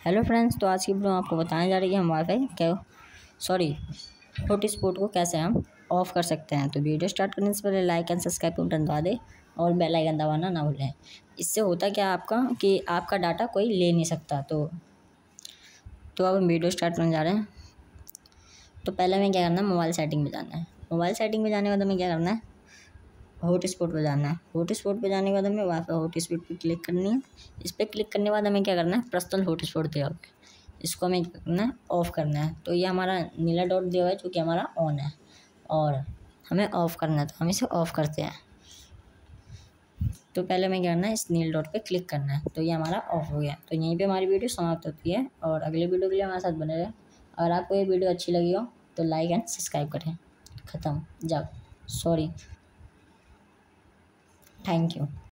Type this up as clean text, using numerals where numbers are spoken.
Hello friends, तो आज की वीडियो आपको बताने जा रही है हम वाईफाई हॉटस्पॉट को कैसे हम ऑफ़ कर सकते हैं। तो वीडियो स्टार्ट करने से पहले लाइक एंड सब्सक्राइब का बटन दबा दे और बेल आइकन दबाना ना भूलें। इससे होता क्या आपका कि आपका डाटा कोई ले नहीं सकता। तो अब हम वीडियो स्टार्ट करने जा रहे हैं। तो पहले हमें क्या करना है, मोबाइल सेटिंग में जाना है। मोबाइल सेटिंग में जाने के बाद हमें क्या करना है, हॉटस्पॉट पे जाना है। हॉटस्पॉट पे जाने के बाद हमें वाईफाई हॉटस्पॉट पे क्लिक करनी है। इस पर क्लिक करने के बाद हमें क्या करना है, पर्सनल हॉटस्पॉट दिया हुआ है, इसको हमें क्या करना है, ऑफ़ करना है। तो ये हमारा नीला डॉट दिया हुआ है जो कि हमारा ऑन है और हमें ऑफ़ करना है, तो हम इसे ऑफ़ करते हैं। तो पहले हमें क्या करना है, इस नील डॉट पे क्लिक करना है। तो ये हमारा ऑफ़ हो गया। तो यहीं पे हमारी वीडियो समाप्त होती है और अगले वीडियो के लिए हमारे साथ बने रहें। अगर आपको ये वीडियो अच्छी लगी हो तो लाइक एंड सब्सक्राइब करें। ख़त्म। Thank you.